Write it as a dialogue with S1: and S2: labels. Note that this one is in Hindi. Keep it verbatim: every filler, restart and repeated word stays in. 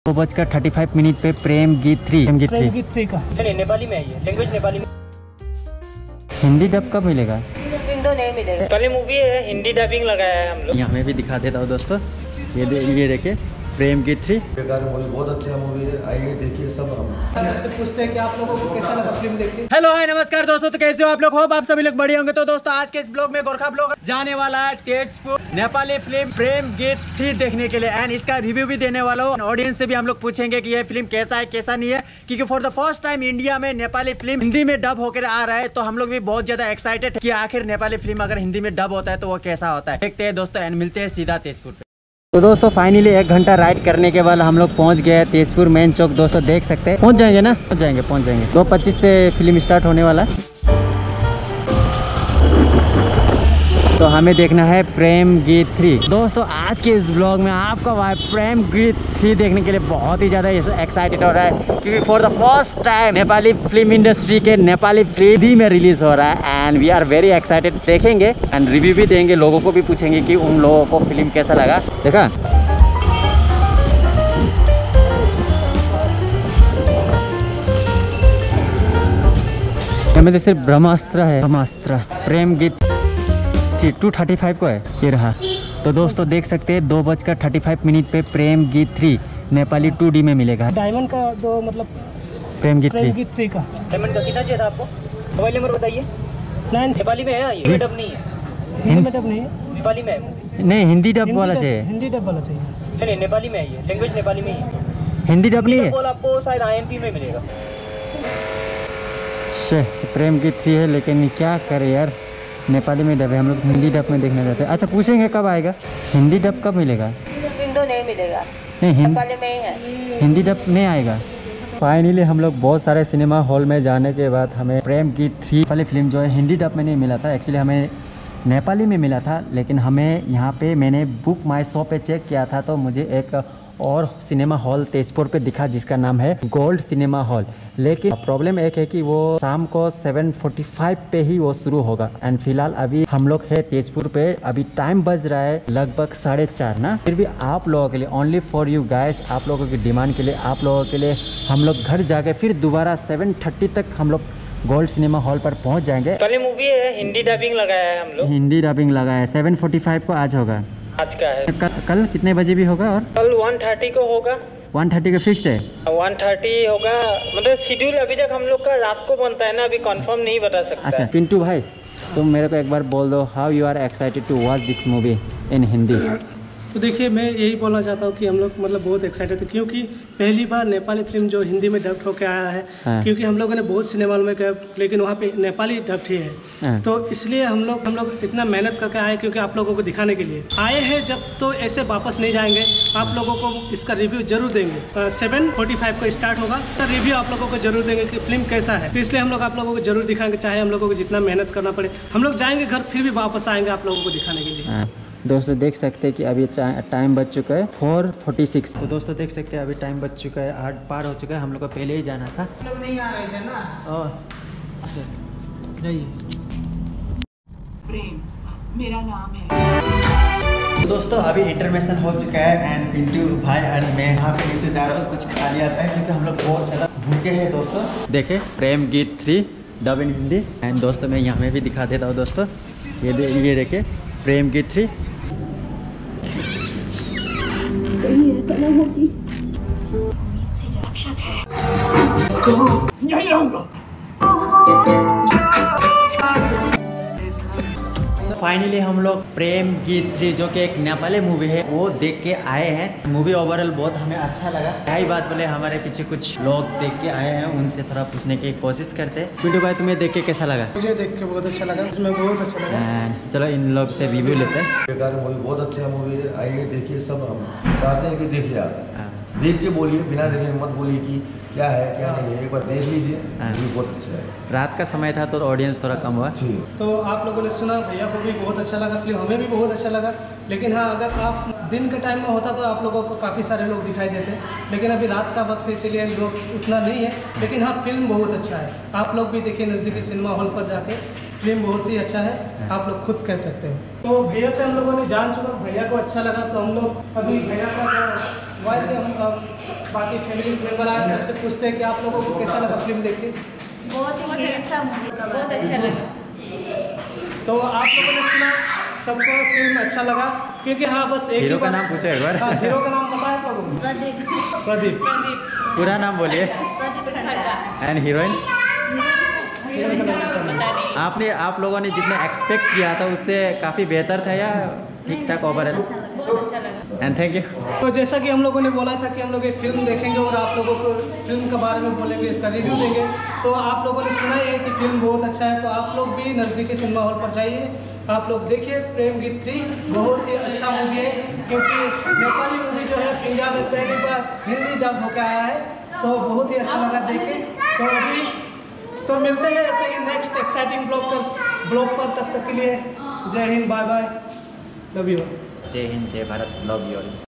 S1: दो बजकर थर्टी फाइव मिनट पे प्रेम गीत थ्री प्रेम गीत थ्री
S2: गीत थ्री का नहीं, नेपाली में है, लैंग्वेज नेपाली में।
S1: हिंदी डब कब मिलेगा?
S2: तो नहीं मिलेगा। पहले मूवी है, हिंदी डबिंग लगाया है हम लोग।
S1: यहाँ मैं भी दिखा देता हूँ दोस्तों, ये दे, ये देखे प्रेम गीत थ्री।
S3: मूवी बहुत अच्छा मूवी है, आइए देखिए सब। हम
S2: सबसे पूछते हैं कि आप लोगों को कैसा लगा फिल्म देख के।
S1: हेलो हाय नमस्कार दोस्तों, तो कैसे हो आप लोग? होप आप सभी लोग बढ़िया होंगे। तो दोस्तों आज के इस ब्लॉग में गोरखा ब्लॉग जाने वाला है तेजपुर नेपाली फिल्म प्रेम गीत थ्री देखने के लिए, एंड इसका रिव्यू भी देने वाला हूँ। ऑडियंस से भी हम लोग पूछेंगे कि ये फिल्म कैसा है कैसा नहीं है, क्योंकि for the first time India में नेपाली फिल्म हिंदी में डब होकर आ रहा है। तो हम लोग भी बहुत ज्यादा एक्साइटेड कि आखिर नेपाली फिल्म अगर हिंदी में डब होता है तो वो कैसा होता है। देखते हैं दोस्तों, एंड मिलते हैं सीधा तेजपुर पे। तो दोस्तों फाइनली एक घंटा राइड करने के बाद हम लोग पहुंच गए तेजपुर मेन चौक। दोस्तों देख सकते हैं, पहुंच जाएंगे ना, पहुंच जाएंगे पहुंच जाएंगे दो पच्चीस से फिल्म स्टार्ट होने वाला है। तो हमें देखना है प्रेम गीत थ्री। दोस्तों आज के इस ब्लॉग में आपका भाई प्रेम गीत थ्री देखने के लिए बहुत ही ज़्यादा एक्साइटेड हो रहा है, क्योंकि for the first time Nepali film industry के नेपाली फिल्म हिंदी में रिलीज हो रहा है, and we are very excited. देखेंगे एंड रिव्यू भी देंगे, लोगों को भी पूछेंगे कि उन लोगों को फिल्म कैसा लगा। देखा हमें सिर्फ ब्रह्मास्त्र है, ब्रह्मास्त्र प्रेम गीत टू थर्टी फाइव को है ये रहा। तो दोस्तों देख सकते हैं दो बजकर थर्टी फाइव मिनट पे प्रेम Geet three Nepali to D में मिलेगा।
S2: डायमंड का दो मतलब
S1: प्रेम गीत
S2: प्रेम गीत थ्री का डायमंड का कितना चाहिए था आपको? मोबाइल नंबर बताइए। नाइन नेपाली में है, ये डब नहीं है। हिंदी में डब नहीं है, नेपाली में है।
S1: नहीं हिंदी डब वाला चाहिए,
S2: हिंदी डब वाला चाहिए। नहीं नेपाली में है, ये लैंग्वेज नेपाली में ही है।
S1: हिंदी डब नहीं है,
S2: आपको शायद आई एम पी में मिलेगा।
S1: प्रेम गीत थ्री है, लेकिन क्या करे यार, नेपाली में डब है, हम लोग हिंदी डब में देखना चाहते हैं। अच्छा पूछेंगे कब आएगा, हिंदी डब कब मिलेगा?
S2: तो नहीं मिलेगा,
S1: नहीं हिंदी
S2: में ही है,
S1: हिंदी डब नहीं आएगा। फाइनली हम लोग बहुत सारे सिनेमा हॉल में जाने के बाद हमें प्रेम गीत थ्री वाली फिल्म जो है हिंदी डब में नहीं मिला था, एक्चुअली हमें नेपाली में मिला था। लेकिन हमें यहाँ पे मैंने बुक माई शो पे चेक किया था, तो मुझे एक और सिनेमा हॉल तेजपुर पे दिखा जिसका नाम है गोल्ड सिनेमा हॉल। लेकिन प्रॉब्लम एक है कि वो शाम को सेवन फोर्टी फाइव पे ही वो शुरू होगा, एंड फिलहाल अभी हम लोग है तेजपुर पे, अभी टाइम बज रहा है लगभग साढ़े चार ना। फिर भी आप लोगों के लिए, ओनली फॉर यू गाइस, आप लोगों की डिमांड के लिए, आप लोगों के लिए हम लोग घर जाके फिर दोबारा सेवन थर्टी तक हम लोग गोल्ड सिनेमा हॉल पर पहुँच जाएंगे।
S2: पहले मूवी है, हिंदी डबिंग लगाया है हम लोग,
S1: हिंदी डबिंग लगाया है। सेवन फोर्टी फाइव को आज होगा,
S2: आज का है।
S1: कल, कल कितने बजे भी होगा? और
S2: कल वन थर्टी को होगा।
S1: वन थर्टी का फिक्स्ड है,
S2: वन थर्टी होगा, मतलब शेड्यूल अभी तक हम लोग का रात को बनता है ना, अभी कंफर्म नहीं बता सकता।
S1: अच्छा पिंटू भाई, तुम मेरे को एक बार बोल दो, how you are excited to watch this movie in Hindi?
S4: तो देखिए मैं यही बोलना चाहता हूँ कि हम लोग मतलब बहुत एक्साइटेड थे, क्योंकि पहली बार नेपाली फिल्म जो हिंदी में डब्ड होकर आया है। हाँ। क्योंकि हम लोगों ने बहुत सिनेमा में गए, लेकिन वहाँ पे नेपाली डब्ड ही है। हाँ। तो इसलिए हम लोग हम लोग इतना मेहनत करके आए, क्योंकि आप लोगों को दिखाने के लिए आए हैं। जब तो ऐसे वापस नहीं जाएंगे, आप लोगों को इसका रिव्यू जरूर देंगे। सेवन फोर्टी फाइव को स्टार्ट होगा, तो रिव्यू आप लोगों को जरूर देंगे कि फिल्म कैसा है। तो इसलिए हम लोग आप लोगों को जरूर दिखाएंगे, चाहे हम लोगों को जितना मेहनत करना पड़े। हम लोग जाएंगे घर, फिर भी वापस आएंगे आप लोगों को दिखाने के लिए।
S1: दोस्तों देख सकते हैं कि अभी टाइम बच चुका है फोर फोर्टी सिक्स। तो दोस्तों देख सकते हैं अभी टाइम बच चुका है, आठ पार हो चुका है। हम लोग को पहले ही जाना था,
S2: हम लोग नहीं आ रहे थे ना।
S4: जाइए।
S5: प्रेम मेरा नाम है।
S1: तो दोस्तों अभी इंटरमेशन हो चुका है, एंड पिंटू भाई एंड मैं यहाँ पे नीचे जा रहा हूँ, कुछ खा लिया जाए क्योंकि हम लोग बहुत ज़्यादा भूखे हैं। दोस्तों देखे Prem Geet three dub in Hindi, and दोस्तों मैं यहाँ में भी दिखा देता हूँ। दोस्तों ये दे, ये देखे प्रेम गीत थ्री।
S5: ऐसा ना हो कि से जब शक है
S2: यहीं रहूंगा।
S1: फाइनली हम लोग प्रेम गीत थ्री जो कि एक नेपाली मूवी है वो देख के आए हैं। मूवी ओवरऑल बहुत हमें अच्छा लगा। क्या ही बात बोले, हमारे पीछे कुछ लोग देख के आए हैं, उनसे थोड़ा पूछने की कोशिश करते हैं। पिंटू भाई तुम्हें देख के कैसा लगा?
S4: मुझे देख के बहुत अच्छा लगा, इसमें बहुत अच्छा लगा।
S1: चलो इन लोग से रिव्यू लेते हैं।
S3: बेकार मूवी बहुत अच्छा मूवी है, आइए देखिए सब। हम चाहते हैं कि देखिए आप देख के बोलिए, बिना देखे मत बोलिए कि क्या है क्या नहीं है, एक बार देख लीजिए। बहुत अच्छा है।
S1: रात का समय था तो ऑडियंस थोड़ा कम हुआ।
S4: तो आप लोगों ने सुना, भैया को भी बहुत अच्छा लगा फिल्म, हमें भी बहुत अच्छा लगा। लेकिन हाँ, अगर आप दिन के टाइम में होता तो आप लोगों को काफ़ी सारे लोग दिखाई देते, लेकिन अभी रात का वक्त है इसीलिए लोग उतना नहीं है। लेकिन हाँ फिल्म बहुत अच्छा है, आप लोग भी देखिए नज़दीकी सिनेमा हॉल पर जाके, फिल्म बहुत ही अच्छा है, आप लोग खुद कह सकते हैं। तो भैया से हम लोगों ने जान चुका, भैया को अच्छा लगा, तो हम लोग अभी भैया का वाइफ ने हम अ, बाकी फैमिली मेम्बर आए सबसे पूछते हैं कि आप लोगों को कैसा लगा फिल्म देख के।
S5: बहुत ही अच्छा मूवी था, बहुत अच्छा लगा।
S4: तो आप लोगों ने सुना सबको फिल्म अच्छा लगा, क्योंकि हाँ बस एक
S1: हीरो
S4: ही
S1: का
S4: बात-
S1: नाम पूछो एक बार।
S4: हाँ, हीरो का नाम पता है आप लोगों को?
S5: प्रदीप
S4: प्रदीप।
S1: पूरा नाम बोलिए।
S5: Pradeep Khanna.
S1: And heroine
S4: heroine का नाम पता है?
S1: आपने आप लोगों ने जितना एक्सपेक्ट किया था उससे काफ़ी बेहतर था या ठीक ठाक ओवरऑल?
S5: बहुत अच्छा लगा।
S1: And thank you.
S4: तो जैसा कि हम लोगों ने बोला था कि हम लोग एक फिल्म देखेंगे और आप लोगों को फिल्म के बारे में बोलेंगे, इसका रिव्यू देंगे। तो आप लोगों ने सुना ही है कि फिल्म बहुत अच्छा है, तो आप लोग भी नज़दीकी सिनेमा हॉल पर जाइए, आप लोग देखिए प्रेम गीत थ्री। बहुत ही अच्छा मूवी है, क्योंकि नेपाली मूवी जो है इंडिया में पहली बार हिंदी डब होकर आया है, तो बहुत ही अच्छा लगा देख के। तो अभी तो मिलते हैं ऐसे ही नेक्स्ट एक्साइटिंग ब्लॉग पर ब्लॉग पर तब तक के लिए Jai Hind, bye bye, love you.
S1: Jai Hind, जय भारत, लव यू ऑल।